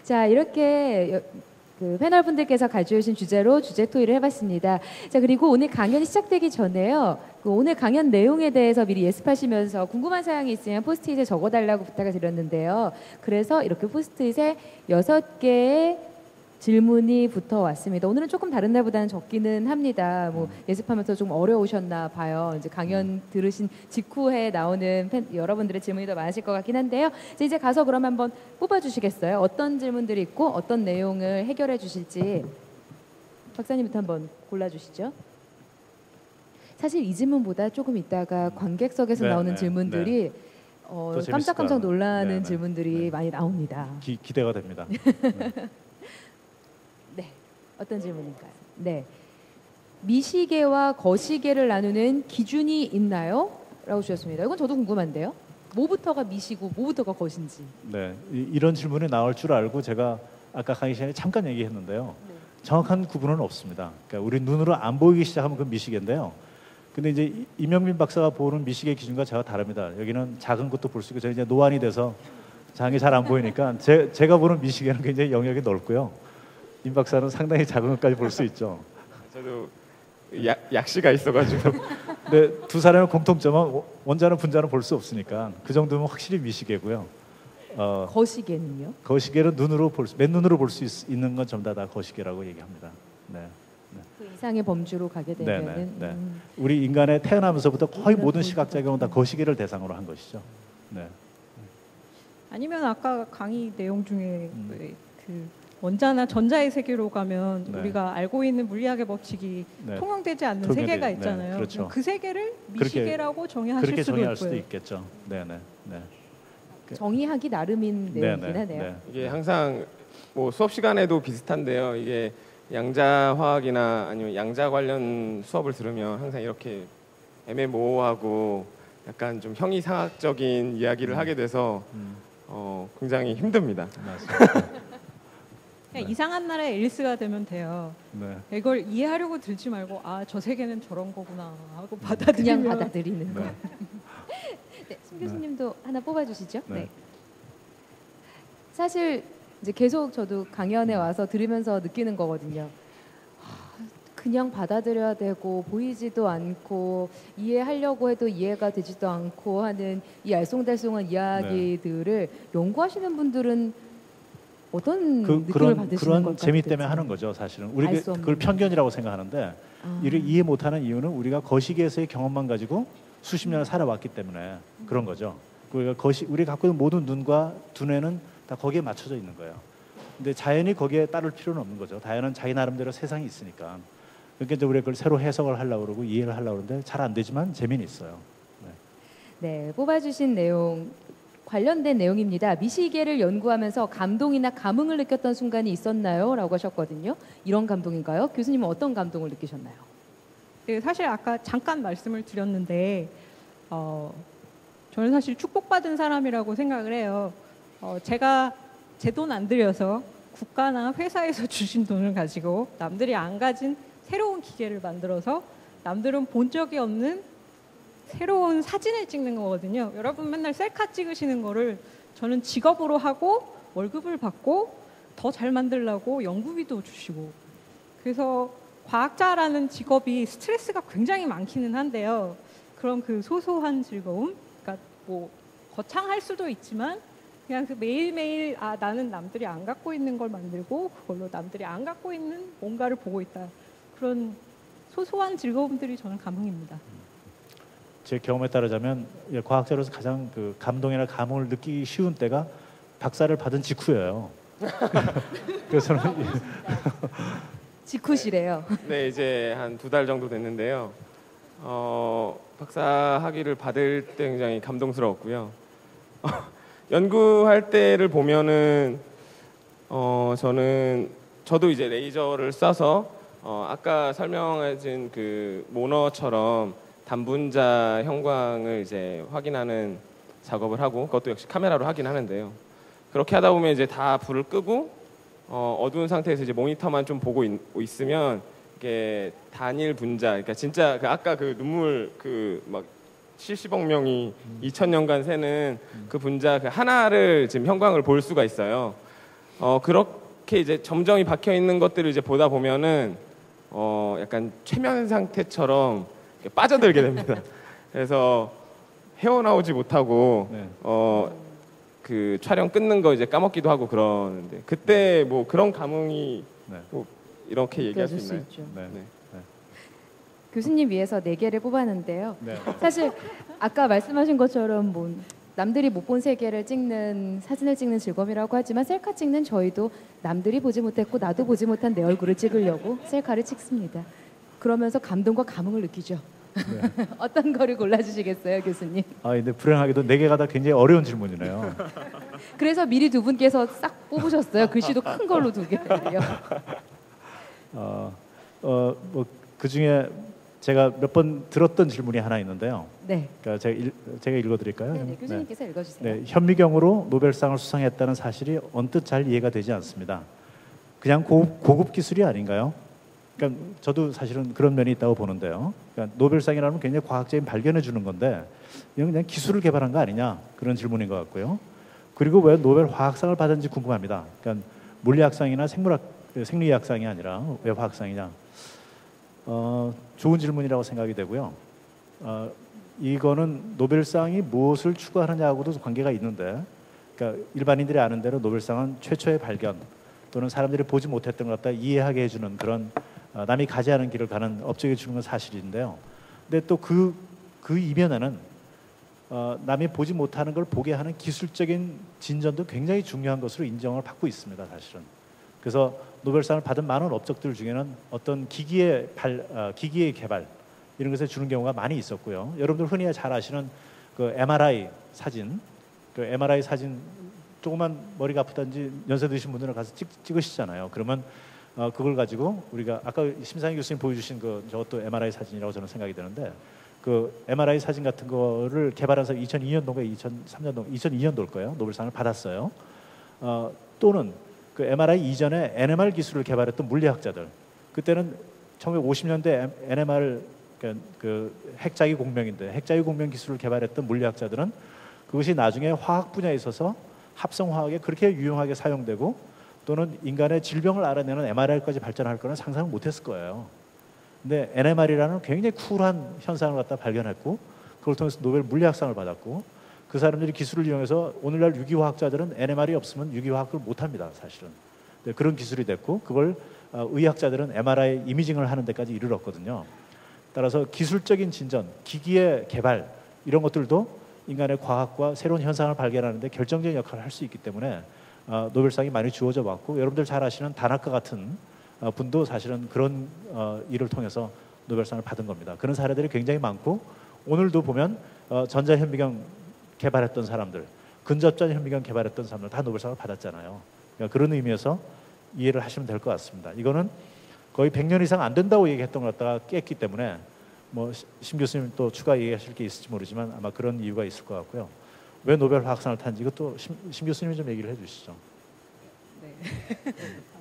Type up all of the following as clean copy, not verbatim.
자, 이렇게 그 패널분들께서 가져오신 주제로 주제 토의를 해봤습니다. 자, 그리고 오늘 강연이 시작되기 전에요. 그 오늘 강연 내용에 대해서 미리 예습하시면서 궁금한 사항이 있으면 포스트잇에 적어달라고 부탁을 드렸는데요. 그래서 이렇게 포스트잇에 6개의 질문이 붙어 왔습니다. 오늘은 조금 다른 날보다는 적기는 합니다. 뭐 예습하면서 좀 어려우셨나 봐요. 이제 강연 들으신 직후에 나오는 여러분들의 질문이 더 많으실 것 같긴 한데요. 이제 가서 그럼 한번 뽑아주시겠어요? 어떤 질문들이 있고 어떤 내용을 해결해 주실지 박사님부터 한번 골라주시죠. 사실 이 질문보다 조금 있다가 관객석에서 나오는 질문들이 깜짝깜짝 놀라는 질문들이 많이 나옵니다. 기대가 됩니다. 네, 어떤 질문인가요? 네, 미시계와 거시계를 나누는 기준이 있나요? 라고 주셨습니다. 이건 저도 궁금한데요. 뭐부터가 미시고 뭐부터가 거신지. 네, 이런 질문이 나올 줄 알고 제가 아까 강의 시간에 잠깐 얘기했는데요. 네. 정확한 구분은 없습니다. 그러니까 우리 눈으로 안 보이기 시작하면 그 미시계인데요. 근데 이제 이명민 박사가 보는 미시계 기준과 제가 다릅니다. 여기는 작은 것도 볼 수 있고 저는 이제 노안이 돼서 장이 잘 안 보이니까 제가 보는 미시계는 굉장히 영역이 넓고요. 임 박사는 상당히 작은 것까지 볼 수 있죠. 저도 약시가 있어가지고. 근데 두 사람의 공통점은 원자는 분자는 볼 수 없으니까 그 정도면 확실히 미시계고요. 거시계는요? 거시계는 맨눈으로 볼 수 있는 건 전부 다 거시계라고 얘기합니다. 네. 그 이상의 범주로 가게 되면은 우리 인간의 태어나면서부터 거의 모든 시각작용은 다 거시계를 대상으로 한 것이죠. 네. 아니면 아까 강의 내용 중에 그 원자나 전자의 세계로 가면 우리가 알고 있는 물리학의 법칙이 통용되지 않는 세계가 있잖아요. 그렇죠. 그 세계를 미시계라고 정의하실 수도 있겠죠. 정의하기 나름인 내용이긴 하네요. 이게 항상 뭐 수업 시간에도 비슷한데요. 이게 양자 화학이나 아니면 양자 관련 수업을 들으면 항상 이렇게 애매모호하고 약간 좀 형이상학적인 이야기를 하게 돼서 굉장히 힘듭니다. 이상한 나라의 앨리스가 되면 돼요. 이걸 이해하려고 들지 말고 저 세계는 저런 거구나 하고 그냥 받아들이는 거. 네, 심 교수님도 하나 뽑아주시죠. 네. 사실 이제 계속 저도 강연에 와서 들으면서 느끼는 거거든요. 그냥 받아들여야 되고 보이지도 않고 이해하려고 해도 이해가 되지도 않고 하는 이 알쏭달쏭한 이야기들을 연구하시는 분들은 어떤 느낌을 받으시는 그런 걸까요? 재미 때문에 하는 거죠. 사실은 우리 그걸 편견이라고 생각하는데 이를 이해 못하는 이유는 우리가 거시기에서의 경험만 가지고 수십 년을 살아왔기 때문에 그런 거죠. 우리가 우리가 갖고 있는 모든 눈과 두뇌는 다 거기에 맞춰져 있는 거예요. 근데 자연이 거기에 따를 필요는 없는 거죠. 자연은 자기 나름대로 세상이 있으니까. 그러니까 이제 우리가 그걸 새로 해석을 하려고 그러고 이해를 하려고 그러는데 잘 안 되지만 재미는 있어요. 네, 뽑아주신 내용 관련된 내용입니다. 미시계를 연구하면서 감동이나 감흥을 느꼈던 순간이 있었나요? 라고 하셨거든요. 이런 감동인가요? 교수님은 어떤 감동을 느끼셨나요? 네, 사실 아까 잠깐 말씀을 드렸는데 저는 사실 축복받은 사람이라고 생각을 해요. 제가 제 돈 안 들여서 국가나 회사에서 주신 돈을 가지고 남들이 안 가진 새로운 기계를 만들어서 남들은 본 적이 없는 새로운 사진을 찍는 거거든요. 여러분 맨날 셀카 찍으시는 거를 저는 직업으로 하고 월급을 받고 더 잘 만들려고 연구비도 주시고, 그래서 과학자라는 직업이 스트레스가 굉장히 많기는 한데요. 그런 그 소소한 즐거움, 그러니까 뭐 거창할 수도 있지만 그냥 그 매일매일 나는 남들이 안 갖고 있는 걸 만들고 그걸로 남들이 안 갖고 있는 뭔가를 보고 있다. 그런 소소한 즐거움들이 저는 감흥입니다. 제 경험에 따르자면 과학자로서 가장 그 감동이나 감흥을 느끼기 쉬운 때가 박사를 받은 직후예요. 그래서 저는 직후시래요. 네, 이제 한 2달 정도 됐는데요. 박사 학위를 받을 때 굉장히 감동스러웠고요. 연구할 때를 보면은 저도 이제 레이저를 쏴서 아까 설명해준 그 모너처럼 단분자 형광을 이제 확인하는 작업을 하고, 그것도 역시 카메라로 확인하는데요. 그렇게 하다 보면 이제 다 불을 끄고 어두운 상태에서 이제 모니터만 좀 보고 있으면 이게 단일 분자, 그러니까 진짜 그 아까 그 눈물 그 막 70억 명이 2000년간 새는 그 분자 그 하나를 지금 형광을 볼 수가 있어요. 그렇게 이제 점점이 박혀 있는 것들을 이제 보다 보면은 약간 최면 상태처럼 빠져들게 됩니다. 그래서 헤어나오지 못하고 네. 그 촬영 끊는 거 이제 까먹기도 하고 그러는데 그때 뭐 그런 감흥이 네. 뭐 이렇게 얘기할 수 느껴질 있나요? 있죠. 네. 네. 교수님 위해서 4개를 뽑았는데요. 네. 사실 아까 말씀하신 것처럼 뭐 남들이 못 본 세계를 찍는 사진을 찍는 즐거움이라고 하지만 셀카 찍는 저희도 남들이 보지 못했고 나도 보지 못한 내 얼굴을 찍으려고 셀카를 찍습니다. 그러면서 감동과 감흥을 느끼죠. 네. 어떤 거를 골라주시겠어요, 교수님? 근데 불행하게도 4개가 다 굉장히 어려운 질문이네요. 그래서 미리 두 분께서 싹 뽑으셨어요. 글씨도 큰 걸로 2개를요. 뭐 그 중에 제가 몇 번 들었던 질문이 하나 있는데요. 네. 그러니까 제가 읽어드릴까요? 네, 교수님께서 읽어주세요. 네, 현미경으로 노벨상을 수상했다는 사실이 언뜻 잘 이해가 되지 않습니다. 그냥 고급 기술이 아닌가요? 그러니까 저도 사실은 그런 면이 있다고 보는데요. 그러니까 노벨상이라는 건 굉장히 과학적인 발견을 주는 건데 이건 그냥 기술을 개발한 거 아니냐 그런 질문인 것 같고요. 그리고 왜 노벨 화학상을 받았는지 궁금합니다. 그러니까 물리학상이나 생리학상이 아니라 왜 화학상이냐? 좋은 질문이라고 생각이 되고요. 이거는 노벨상이 무엇을 추구하느냐하고도 관계가 있는데, 그러니까 일반인들이 아는 대로 노벨상은 최초의 발견 또는 사람들이 보지 못했던 것 갖다 이해하게 해주는 그런 남이 가지 않은 길을 가는 업적에 주는 건 사실인데요. 근데 또 그 이면에는 남이 보지 못하는 걸 보게 하는 기술적인 진전도 굉장히 중요한 것으로 인정을 받고 있습니다, 사실은. 그래서 노벨상을 받은 많은 업적들 중에는 어떤 기기의 개발 이런 것에 주는 경우가 많이 있었고요. 여러분들 흔히 잘 아시는 그 MRI 사진, 그 MRI 사진 조그만 머리가 아프다든지 연세 드신 분들은 가서 찍으시잖아요. 그러면 그걸 가지고 우리가 아까 심상희 교수님 보여주신 저것도 MRI 사진이라고 저는 생각이 드는데 그 MRI 사진 같은 거를 개발한 사람이 2002년도인가 2003년도, 2002년도일 거예요. 노벨상을 받았어요. 또는 그 MRI 이전에 NMR 기술을 개발했던 물리학자들, 그때는 1950년대 NMR 그 핵자기 공명인데 핵자기 공명 기술을 개발했던 물리학자들은 그것이 나중에 화학 분야에 있어서 합성화학에 그렇게 유용하게 사용되고 또는 인간의 질병을 알아내는 MRI까지 발전할 거는 상상을 못했을 거예요. 근데 NMR이라는 굉장히 쿨한 현상을 갖다 발견했고 그걸 통해서 노벨 물리학상을 받았고 그 사람들이 기술을 이용해서 오늘날 유기화학자들은 NMR이 없으면 유기화학을 못합니다, 사실은. 네, 그런 기술이 됐고 그걸 의학자들은 MRI 이미징을 하는 데까지 이르렀거든요. 따라서 기술적인 진전, 기기의 개발 이런 것들도 인간의 과학과 새로운 현상을 발견하는 데 결정적인 역할을 할 수 있기 때문에 노벨상이 많이 주어져 왔고 여러분들 잘 아시는 다나카 같은 분도 사실은 그런 일을 통해서 노벨상을 받은 겁니다. 그런 사례들이 굉장히 많고 오늘도 보면 전자현미경 개발했던 사람들, 근접전 현미경 개발했던 사람들 다 노벨상을 받았잖아요. 그러니까 그런 의미에서 이해를 하시면 될 것 같습니다. 이거는 거의 100년 이상 안 된다고 얘기했던 걸 갖다가 깼기 때문에 뭐 심 교수님 또 추가 얘기하실 게 있을지 모르지만 아마 그런 이유가 있을 것 같고요. 왜 노벨 화학상을 탄지 이것도 심 교수님이 좀 얘기를 해주시죠. 네.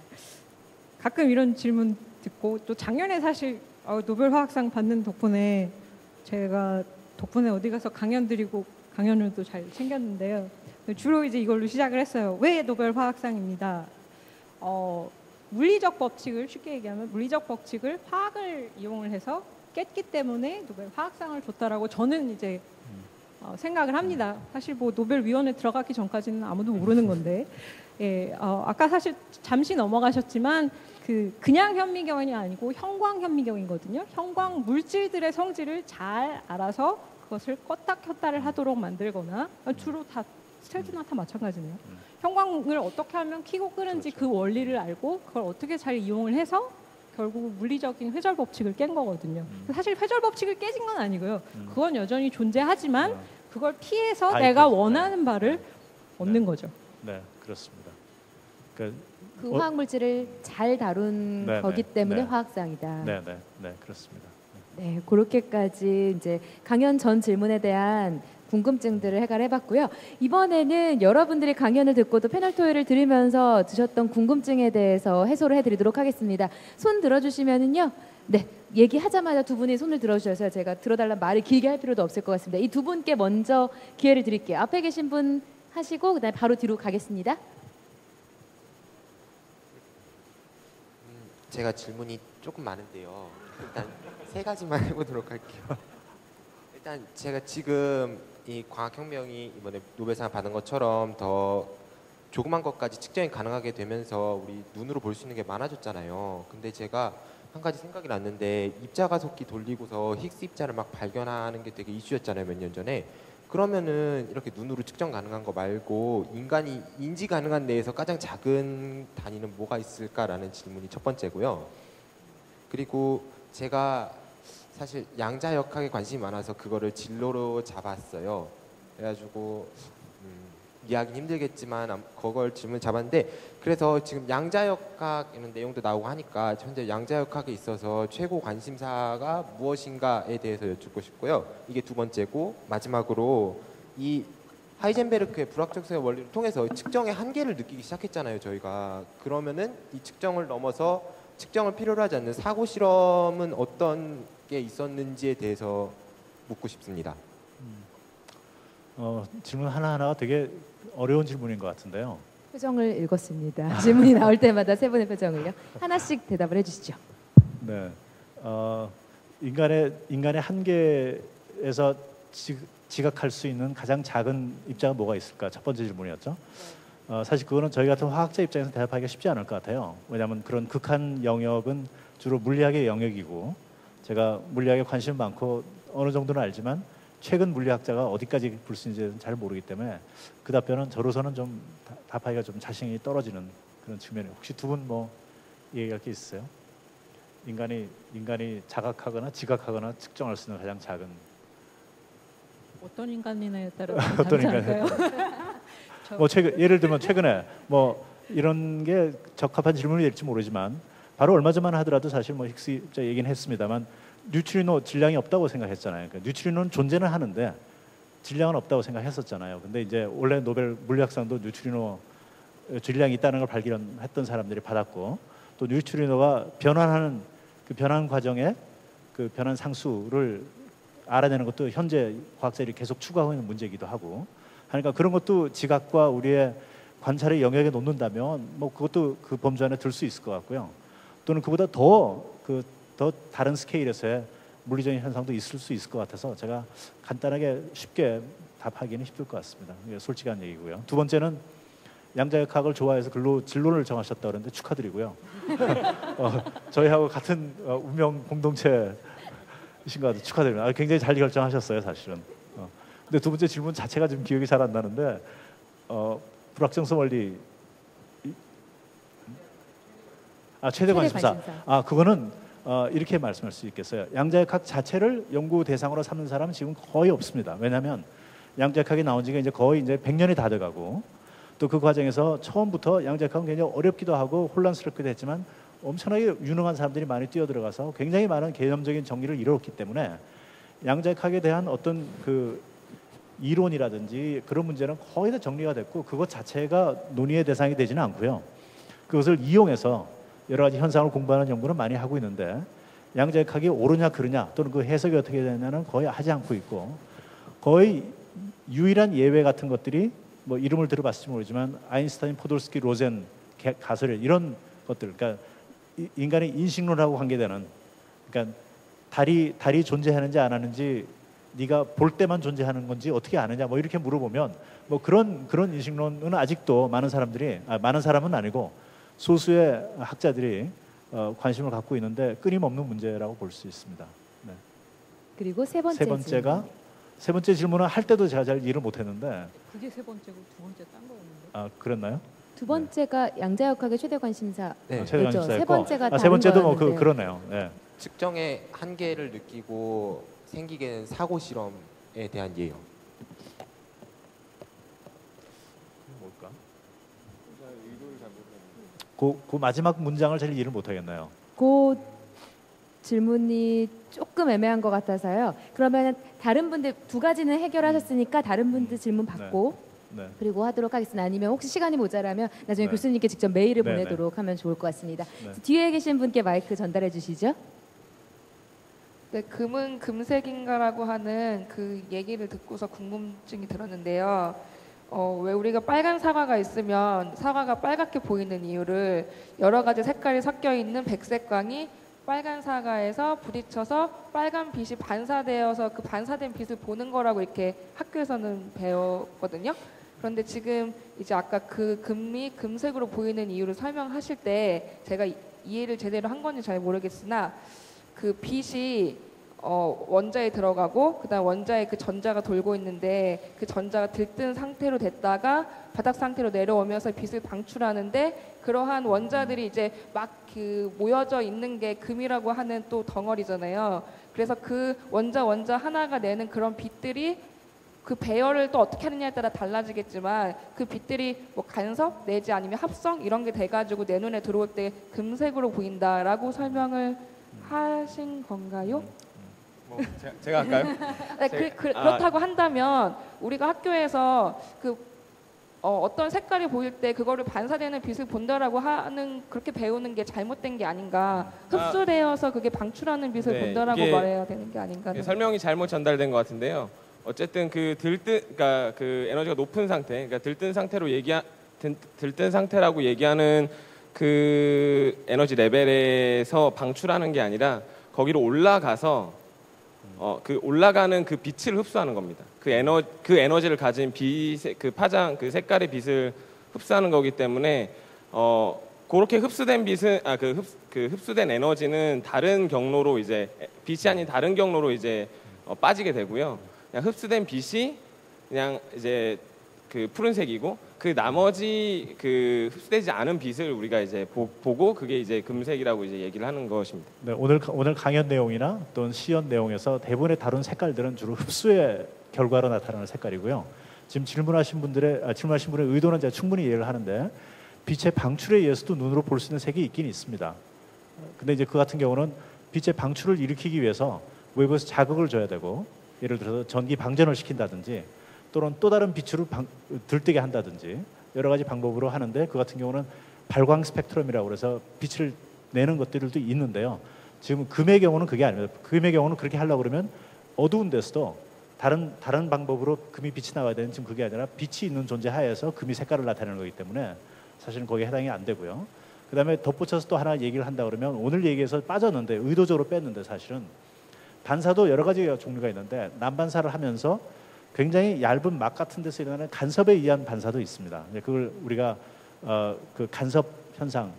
가끔 이런 질문 듣고 또 작년에 사실 노벨 화학상 받는 덕분에 제가 어디 가서 강연 드리고 강연을 또 잘 챙겼는데요. 주로 이제 이걸로 시작을 했어요. 왜 노벨 화학상입니다. 물리적 법칙을 쉽게 얘기하면 물리적 법칙을 화학을 이용을 해서 깼기 때문에 노벨 화학상을 줬다라고 저는 이제 생각을 합니다. 사실 뭐 노벨 위원회 들어가기 전까지는 아무도 모르는 건데, 예, 아까 사실 잠시 넘어가셨지만 그냥 현미경이 아니고 형광 현미경이거든요. 형광 물질들의 성질을 잘 알아서 그것을 껐다 켰다를 하도록 만들거나 주로 다 스텔스나 다 마찬가지네요. 형광을 어떻게 하면 켜고 끄는지 그렇죠. 그 원리를 알고 그걸 어떻게 잘 이용을 해서 결국 물리적인 회절 법칙을 깬 거거든요. 사실 회절 법칙을 깨진 건 아니고요. 그건 여전히 존재하지만 그걸 피해서 내가 원하는 바를 얻는 거죠. 네, 그렇습니다. 그 화학 물질을 잘 다룬 거기 때문에 네. 화학상이다. 네, 그렇습니다. 네, 그렇게까지 이제 강연 전 질문에 대한 궁금증들을 해결해봤고요. 이번에는 여러분들이 강연을 듣고도 패널 토의를 들으면서 드셨던 궁금증에 대해서 해소를 해드리도록 하겠습니다. 손 들어주시면은요. 네, 얘기하자마자 두 분이 손을 들어주셔서 제가 들어달라는 말을 길게 할 필요도 없을 것 같습니다. 이 두 분께 먼저 기회를 드릴게요. 앞에 계신 분 하시고 그다음에 바로 뒤로 가겠습니다. 제가 질문이 조금 많은데요. 일단 세 가지만 해보도록 할게요. 일단 제가 지금 이 과학혁명이 이번에 노벨상 받은 것처럼 더 조그만 것까지 측정이 가능하게 되면서 우리 눈으로 볼 수 있는 게 많아졌잖아요. 근데 제가 한 가지 생각이 났는데 입자가속기 돌리고서 힉스 입자를 막 발견하는 게 되게 이슈였잖아요, 몇 년 전에. 그러면은 이렇게 눈으로 측정 가능한 거 말고 인간이 인지 가능한 내에서 가장 작은 단위는 뭐가 있을까라는 질문이 첫 번째고요. 그리고 제가 사실 양자역학에 관심이 많아서 그거를 진로로 잡았어요. 그래가지고 이해하기 힘들겠지만 그걸 질문 잡았는데, 그래서 지금 양자역학 이런 내용도 나오고 하니까 현재 양자역학에 있어서 최고 관심사가 무엇인가에 대해서 여쭙고 싶고요. 이게 두 번째고, 마지막으로 이 하이젠베르크의 불확정성의 원리를 통해서 측정의 한계를 느끼기 시작했잖아요, 저희가. 그러면은 이 측정을 넘어서 측정을 필요로 하지 않는 사고 실험은 어떤 게 있었는지에 대해서 묻고 싶습니다. 질문 하나하나가 되게 어려운 질문인 것 같은데요. 표정을 읽었습니다. 질문이 나올 때마다 세 분의 표정을요. 하나씩 대답을 해주시죠. 네, 인간의 한계에서 지각할 수 있는 가장 작은 입자가 뭐가 있을까? 첫 번째 질문이었죠. 사실 그거는 저희 같은 화학자 입장에서 대답하기가 쉽지 않을 것 같아요. 왜냐하면 그런 극한 영역은 주로 물리학의 영역이고, 제가 물리학에 관심 많고 어느 정도는 알지만 최근 물리학자가 어디까지 볼 수 있는지 잘 모르기 때문에 그 답변은 저로서는 좀 답하기가 좀 자신이 떨어지는 그런 측면이. 혹시 두 분 뭐 얘기할 게 있으세요? 인간이 자각하거나 지각하거나 측정할 수 있는 가장 작은 어떤 인간이냐에 따라 어떤 다르지 않을까요? 뭐 예를 들면 최근에 뭐 이런 게 적합한 질문이 될지 모르지만 바로 얼마 전만 하더라도 사실 뭐 힉스 입자 얘기는 했습니다만 뉴트리노 질량이 없다고 생각했잖아요. 그러니까 뉴트리노는 존재는 하는데 질량은 없다고 생각했었잖아요. 근데 이제 원래 노벨 물리학상도 뉴트리노 질량이 있다는 걸 발견했던 사람들이 받았고, 또 뉴트리노가 변환하는 그 변환 과정에 그 변환 상수를 알아내는 것도 현재 과학자들이 계속 추구하고 있는 문제이기도 하고 하니까 그런 것도 지각과 우리의 관찰의 영역에 놓는다면 뭐 그것도 그 범주 안에 들 수 있을 것 같고요. 또는 그보다 더 다른 스케일에서의 물리적인 현상도 있을 수 있을 것 같아서 제가 간단하게 쉽게 답하기는 힘들 것 같습니다. 이게 솔직한 얘기고요. 두 번째는 양자역학을 좋아해서 글로 진로를 정하셨다 그러는데 축하드리고요. 저희하고 같은 운명 공동체이신 것 같아요. 축하드립니다. 굉장히 잘 결정하셨어요, 사실은. 근데 두 번째 질문 자체가 좀 기억이 잘 안 나는데 불확정성 원리 최대 관심사. 그거는 이렇게 말씀할 수 있겠어요. 양자역학 자체를 연구 대상으로 삼는 사람은 지금 거의 없습니다. 왜냐하면 양자역학이 나온 지가 이제 거의 이제 100년이 다 돼가고, 또 그 과정에서 처음부터 양자역학은 굉장히 어렵기도 하고 혼란스럽기도 했지만 엄청나게 유능한 사람들이 많이 뛰어들어가서 굉장히 많은 개념적인 정리를 이루었기 때문에 양자역학에 대한 어떤 그 이론이라든지 그런 문제는 거의 다 정리가 됐고, 그것 자체가 논의의 대상이 되지는 않고요. 그것을 이용해서 여러 가지 현상을 공부하는 연구는 많이 하고 있는데, 양자역학이 옳으냐 그르냐 또는 그 해석이 어떻게 되냐는 거의 하지 않고 있고, 거의 유일한 예외 같은 것들이 뭐 이름을 들어봤을지 모르지만 아인슈타인, 포돌스키, 로젠, 가설일 이런 것들, 그러니까 인간의 인식론하고 관계되는, 그러니까 달이 존재하는지 안 하는지 네가 볼 때만 존재하는 건지 어떻게 아느냐 뭐 이렇게 물어보면 뭐 그런 인식론은 아직도 많은 사람은 아니고 소수의 학자들이 관심을 갖고 있는데 끊임없는 문제라고 볼 수 있습니다. 네. 그리고 세 번째 질문은 할 때도 제가 잘 이해를 못했는데 그게 세 번째고 두 번째 딴 거였는데. 그랬나요? 두 번째가 양자역학의 최대 관심사. 네. 최대 관심사였고, 세 번째가 세 번째도 뭐 다른 그러네요. 네. 측정의 한계를 느끼고 생기게 된 사고 실험에 대한 예요. 뭘까? 그 마지막 문장을 잘 이해를 못하겠나요? 그 질문이 조금 애매한 것 같아서요. 그러면 다른 분들 두 가지는 해결하셨으니까 다른 분들 질문 받고 네. 그리고 하도록 하겠습니다. 아니면 혹시 시간이 모자라면 나중에 네. 교수님께 직접 메일을 네, 보내도록 하면 좋을 것 같습니다. 네. 뒤에 계신 분께 마이크 전달해 주시죠. 네, 금은 금색인가라고 하는 그 얘기를 듣고서 궁금증이 들었는데요. 왜 우리가 빨간 사과가 있으면 사과가 빨갛게 보이는 이유를 여러 가지 색깔이 섞여 있는 백색광이 빨간 사과에서 부딪혀서 빨간 빛이 반사되어서 그 반사된 빛을 보는 거라고 이렇게 학교에서는 배웠거든요. 그런데 지금 이제 아까 그 금이 금색으로 보이는 이유를 설명하실 때 제가 이해를 제대로 한 건지 잘 모르겠으나 그 빛이 원자에 들어가고 그다음 원자에 그 전자가 돌고 있는데 그 전자가 들뜬 상태로 됐다가 바닥 상태로 내려오면서 빛을 방출하는데 그러한 원자들이 이제 막 그 모여져 있는 게 금이라고 하는 또 덩어리잖아요. 그래서 그 원자 하나가 내는 그런 빛들이 그 배열을 또 어떻게 하느냐에 따라 달라지겠지만 그 빛들이 뭐 간섭 내지 아니면 합성 이런 게 돼가지고 내 눈에 들어올 때 금색으로 보인다라고 설명을 하신 건가요? 뭐 제가 할까요? 네, 그렇다고 한다면 우리가 학교에서 어떤 색깔이 보일 때 그거를 반사되는 빛을 본다라고 하는 그렇게 배우는 게 잘못된 게 아닌가? 흡수되어서 그게 방출하는 빛을 네, 본다라고 말해야 되는 게 아닌가? 설명이 잘못 전달된 것 같은데요. 어쨌든 그러니까 그 에너지가 높은 상태, 그러니까 들뜬 상태라고 얘기하는 그 에너지 레벨에서 방출하는 게 아니라 거기로 올라가서 그 올라가는 그 빛을 흡수하는 겁니다. 그 에너지를 가진 그 파장, 그 색깔의 빛을 흡수하는 거기 때문에 그렇게 흡수된 빛은 흡수된 에너지는 다른 경로로 이제 빛이 아닌 다른 경로로 이제 빠지게 되고요. 그냥 흡수된 빛이 그냥 이제 그 푸른색이고 그 나머지 그 흡수되지 않은 빛을 우리가 이제 보고 그게 이제 금색이라고 이제 얘기를 하는 것입니다. 네, 오늘 강연 내용이나 또는 시연 내용에서 대부분의 다룬 색깔들은 주로 흡수의 결과로 나타나는 색깔이고요. 지금 질문하신 분의 의도는 제가 충분히 이해를 하는데 빛의 방출에 의해서도 눈으로 볼 수 있는 색이 있긴 있습니다. 근데 이제 그 같은 경우는 빛의 방출을 일으키기 위해서 외부에서 자극을 줘야 되고 예를 들어서 전기 방전을 시킨다든지 또는 또 다른 빛으로 들뜨게 한다든지 여러 가지 방법으로 하는데 그 같은 경우는 발광 스펙트럼이라고 그래서 빛을 내는 것들도 있는데요. 지금 금의 경우는 그게 아닙니다. 금의 경우는 그렇게 하려고 그러면 어두운 데서도 다른 방법으로 금이 빛이 나와야 되는 지금 그게 아니라 빛이 있는 존재 하에서 금이 색깔을 나타내는 거기 때문에 사실은 거기에 해당이 안 되고요. 그다음에 덧붙여서 또 하나 얘기를 한다 그러면 오늘 얘기에서 빠졌는데 의도적으로 뺐는데 사실은 반사도 여러 가지 종류가 있는데 난반사를 하면서 굉장히 얇은 막 같은 데서 일어나는 간섭에 의한 반사도 있습니다. 그걸 우리가 그 간섭 현상,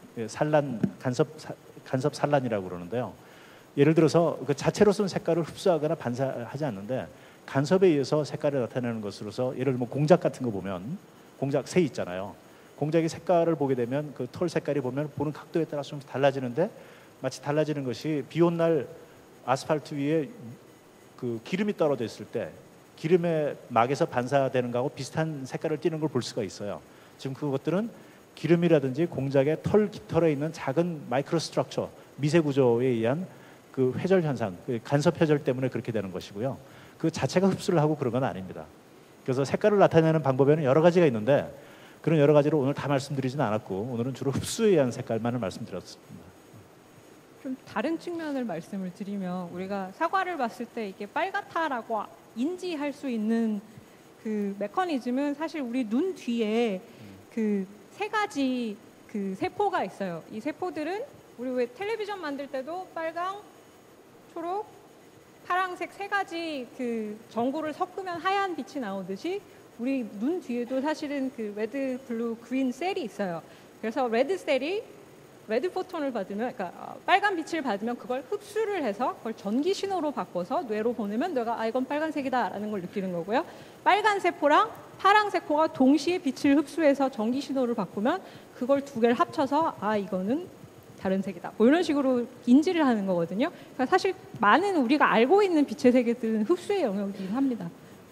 간섭 산란이라고 그러는데요. 예를 들어서 그 자체로서는 색깔을 흡수하거나 반사하지 않는데 간섭에 의해서 색깔을 나타내는 것으로서 예를 들면 공작 같은 거 보면 공작 새 있잖아요. 공작의 색깔을 보게 되면 그 털 색깔이 보면 보는 각도에 따라서 좀 달라지는데 마치 달라지는 것이 비 온 날 아스팔트 위에 그 기름이 떨어져 있을 때 기름의 막에서 반사되는 거하고 비슷한 색깔을 띠는 걸 볼 수가 있어요. 지금 그것들은 기름이라든지 공작의 깃털에 있는 작은 마이크로 스트럭처, 미세 구조에 의한 그 회절 현상, 그 간섭 회절 때문에 그렇게 되는 것이고요. 그 자체가 흡수를 하고 그런 건 아닙니다. 그래서 색깔을 나타내는 방법에는 여러 가지가 있는데 그런 여러 가지를 오늘 다 말씀드리지는 않았고 오늘은 주로 흡수에 의한 색깔만을 말씀드렸습니다. 좀 다른 측면을 말씀을 드리면 우리가 사과를 봤을 때 이게 빨갛다라고 인지할 수 있는 그 메커니즘은 사실 우리 눈 뒤에 그 세 가지 그 세포가 있어요. 이 세포들은 우리 왜 텔레비전 만들 때도 빨강, 초록, 파랑색 세 가지 그 전구를 섞으면 하얀 빛이 나오듯이 우리 눈 뒤에도 사실은 그 레드, 블루, 그린 셀이 있어요. 그래서 레드 셀이 레드 포톤을 받으면, 그러니까 빨간 빛을 받으면 그걸 흡수를 해서 그걸 전기 신호로 바꿔서 뇌로 보내면 뇌가 이건 빨간색이다라는 걸 느끼는 거고요. 빨간 세포랑 파랑 세포가 동시에 빛을 흡수해서 전기 신호를 바꾸면 그걸 두 개를 합쳐서 이거는 다른 색이다. 뭐 이런 식으로 인지를 하는 거거든요. 그러니까 사실 많은 우리가 알고 있는 빛의 세계들은 흡수의 영역이긴 합니다.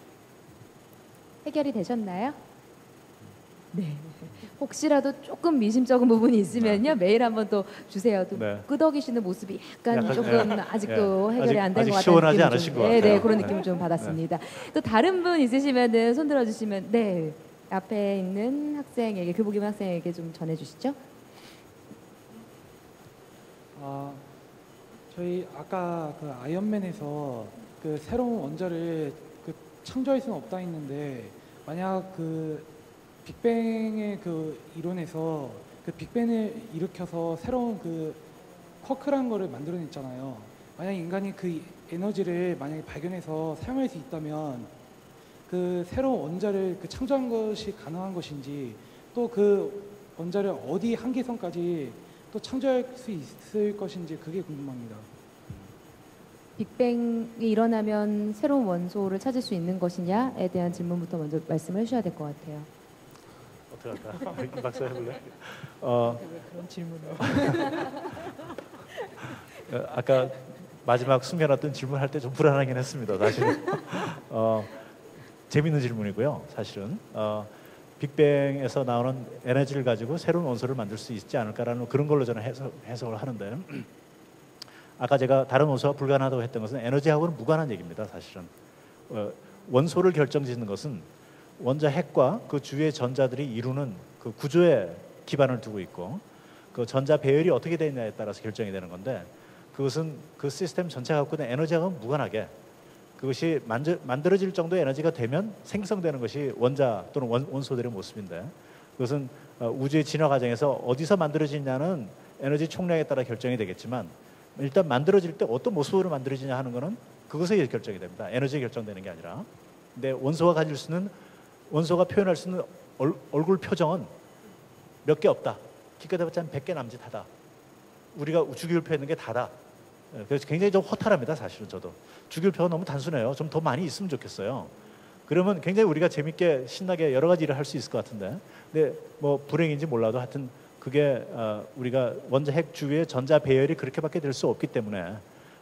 해결이 되셨나요? 네. 혹시라도 조금 미심쩍은 부분이 있으면요 메일 한번 또 주세요. 또 네. 끄덕이시는 모습이 약간 조금 아직도 네. 해결이 안 된 것 같아요. 시원하지 않으신 것 같아요. 네, 그런 느낌을 좀 받았습니다. 또 다른 분 있으시면은 손 들어주시면 네 앞에 있는 학생에게 교복 입은 학생에게 좀 전해주시죠. 저희 아까 그 아이언맨에서 그 새로운 원자를 그 창조할 수는 없다 했는데 만약 그 빅뱅의 그 이론에서 그 빅뱅을 일으켜서 새로운 그 쿼크라는 거를 만들어냈잖아요. 만약 인간이 그 에너지를 만약에 발견해서 사용할 수 있다면 그 새로운 원자를 그 창조한 것이 가능한 것인지, 또 그 원자를 어디 한계선까지 또 창조할 수 있을 것인지 그게 궁금합니다. 빅뱅이 일어나면 새로운 원소를 찾을 수 있는 것이냐에 대한 질문부터 먼저 말씀을 해주셔야 될 것 같아요. 어떻게 할까? 박사 해볼래? 왜 그런 질문을? 아까 마지막 숨겨놨던 질문할 때 좀 불안하긴 했습니다. 사실은 재밌는 질문이고요. 사실은 빅뱅에서 나오는 에너지를 가지고 새로운 원소를 만들 수 있지 않을까라는 그런 걸로 저는 해석을 하는데, 아까 제가 다른 원소가 불가능하다고 했던 것은 에너지하고는 무관한 얘기입니다. 사실은 원소를 결정짓는 것은 원자 핵과 그 주위의 전자들이 이루는 그 구조에 기반을 두고 있고, 그 전자 배열이 어떻게 되느냐에 따라서 결정이 되는 건데, 그것은 그 시스템 전체가 갖고 있는 에너지하고는 무관하게 그것이 만들어질 정도의 에너지가 되면 생성되는 것이 원자 또는 원소들의 모습인데, 그것은 우주의 진화 과정에서 어디서 만들어지냐는 에너지 총량에 따라 결정이 되겠지만, 일단 만들어질 때 어떤 모습으로 만들어지냐 하는 것은 그것에 결정이 됩니다. 에너지에 결정되는 게 아니라. 근데 원소가 표현할 수 있는 얼굴 표정은 몇 개 없다. 기껏 해봤자 한 100개 남짓하다. 우리가 주기율 표현하는 게 다다. 그래서 굉장히 좀 허탈합니다. 사실은 저도. 주기율표가 너무 단순해요. 좀 더 많이 있으면 좋겠어요. 그러면 굉장히 우리가 재밌게 신나게 여러 가지 일을 할 수 있을 것 같은데, 근데 뭐 불행인지 몰라도 하여튼 그게 우리가 원자 핵 주위의 전자 배열이 그렇게밖에 될 수 없기 때문에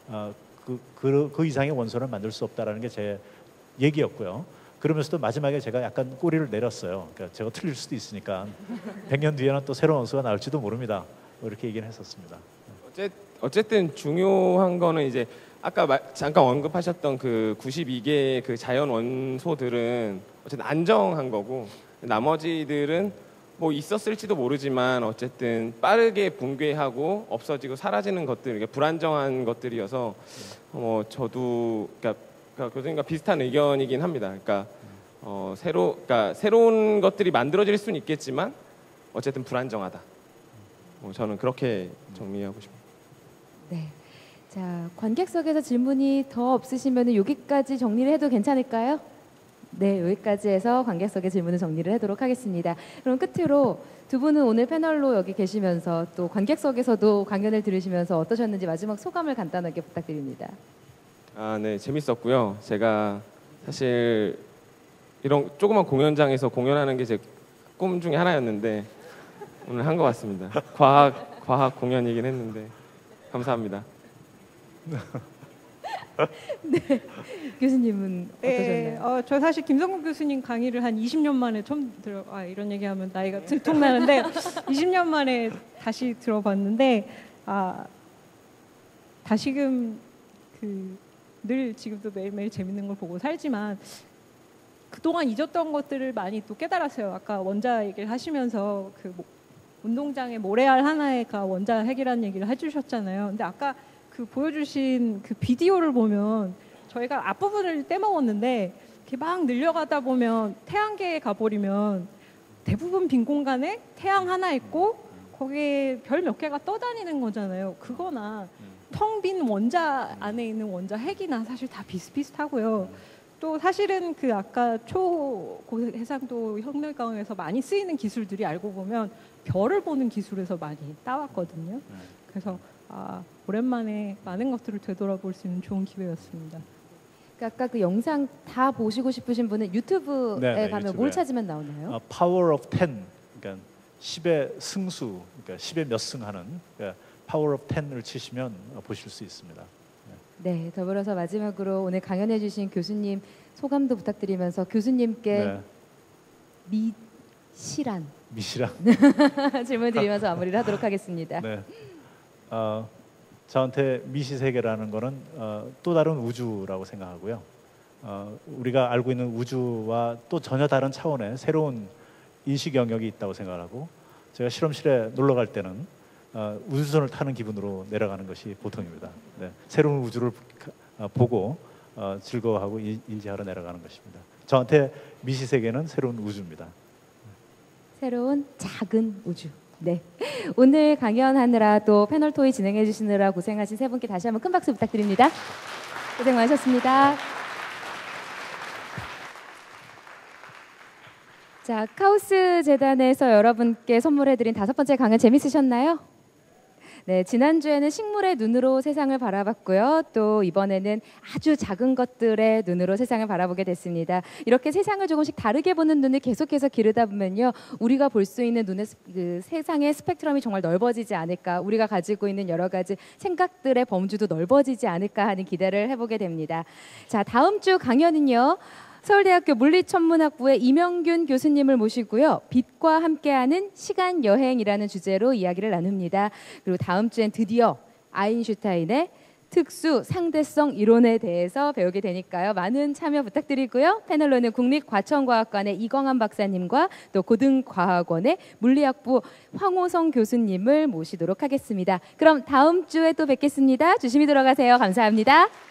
그 이상의 원소를 만들 수 없다라는 게 제 얘기였고요. 그러면서도 마지막에 제가 약간 꼬리를 내렸어요. 그러니까 제가 틀릴 수도 있으니까 100년 뒤에는 또 새로운 원소가 나올지도 모릅니다. 이렇게 얘기를 했었습니다. 어쨌든 중요한 거는 이제 아까 잠깐 언급하셨던 그 92개의 그 자연 원소들은 어쨌든 안정한 거고, 나머지들은 뭐 있었을지도 모르지만 어쨌든 빠르게 붕괴하고 없어지고 사라지는 것들, 이게 불안정한 것들이어서 저도 그러니까 교수님과 비슷한 의견이긴 합니다. 그러니까 새로운 것들이 만들어질 수는 있겠지만 어쨌든 불안정하다. 저는 그렇게 정리하고 싶습니다. 네. 자, 관객석에서 질문이 더 없으시면 여기까지 정리를 해도 괜찮을까요? 네, 여기까지 해서 관객석의 질문을 정리를 하도록 하겠습니다. 그럼 끝으로 두 분은 오늘 패널로 여기 계시면서 또 관객석에서도 강연을 들으시면서 어떠셨는지 마지막 소감을 간단하게 부탁드립니다. 네, 재밌었고요. 제가 사실 이런 조그만 공연장에서 공연하는 게 제 꿈 중에 하나였는데 오늘 한 것 같습니다. 과학 공연이긴 했는데 감사합니다. 네, 교수님은 어떠셨나요? 네, 저 사실 김성국 교수님 강의를 한 20년 만에 처음 이런 얘기하면 나이가 들통나는데 20년 만에 다시 들어봤는데 다시금 늘 지금도 매일매일 재밌는 걸 보고 살지만 그동안 잊었던 것들을 많이 또 깨달았어요. 아까 원자 얘기를 하시면서 운동장에 모래알 하나가 원자 핵이라는 얘기를 해주셨잖아요. 근데 아까 보여주신 그 비디오를 보면 저희가 앞부분을 떼먹었는데 이렇게 막 늘려가다 보면 태양계에 가버리면 대부분 빈 공간에 태양 하나 있고 거기에 별 몇 개가 떠다니는 거잖아요. 그거나 텅 빈 원자 안에 있는 원자 핵이나 사실 다 비슷비슷하고요. 또 사실은 아까 초고해상도 혁명강에서 많이 쓰이는 기술들이 알고 보면 별을 보는 기술에서 많이 따왔거든요. 그래서 오랜만에 많은 것들을 되돌아볼 수 있는 좋은 기회였습니다. 아까 그 영상 다 보시고 싶으신 분은 유튜브에 가면 유튜브에. 뭘 찾으면 나오나요? Power of 10, 그러니까 10의 승수, 그러니까 10의 몇 승하는 Power of 10을 치시면 보실 수 있습니다. 네, 더불어서 마지막으로 오늘 강연해 주신 교수님 소감도 부탁드리면서 교수님께 미시란 질문 드리면서 마무리를 하도록 하겠습니다. 네. 저한테 미시세계라는 거는 또 다른 우주라고 생각하고요. 우리가 알고 있는 우주와 또 전혀 다른 차원의 새로운 인식 영역이 있다고 생각하고, 제가 실험실에 놀러 갈 때는 우주선을 타는 기분으로 내려가는 것이 보통입니다. 네. 새로운 우주를 보고 즐거워하고 인지하러 내려가는 것입니다. 저한테 미시 세계는 새로운 우주입니다. 새로운 작은 우주. 네. 오늘 강연하느라 또 패널 토의 진행해 주시느라 고생하신 세 분께 다시 한번 큰 박수 부탁드립니다. 고생 많으셨습니다. 자, 카오스 재단에서 여러분께 선물해드린 5번째 강연 재밌으셨나요? 네, 지난주에는 식물의 눈으로 세상을 바라봤고요. 또 이번에는 아주 작은 것들의 눈으로 세상을 바라보게 됐습니다. 이렇게 세상을 조금씩 다르게 보는 눈을 계속해서 기르다 보면요, 우리가 볼 수 있는 눈의 그 세상의 스펙트럼이 정말 넓어지지 않을까, 우리가 가지고 있는 여러 가지 생각들의 범주도 넓어지지 않을까 하는 기대를 해보게 됩니다. 자, 다음 주 강연은요, 서울대학교 물리천문학부의 이명균 교수님을 모시고요. 빛과 함께하는 시간 여행이라는 주제로 이야기를 나눕니다. 그리고 다음 주엔 드디어 아인슈타인의 특수 상대성 이론에 대해서 배우게 되니까요. 많은 참여 부탁드리고요. 패널로는 국립과천과학관의 이광환 박사님과 또 고등과학원의 물리학부 황호성 교수님을 모시도록 하겠습니다. 그럼 다음 주에 또 뵙겠습니다. 조심히 들어가세요. 감사합니다.